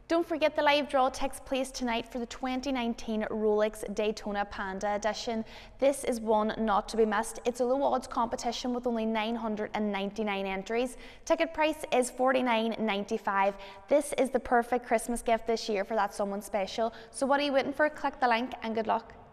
Don't forget the live draw takes place tonight for the 2019 Rolex Daytona Panda edition. This is one not to be missed. It's a low odds competition with only 999 entries. Ticket price is $49.95. This is the perfect Christmas gift this year for that someone special. So what are you waiting for? Click the link and good luck.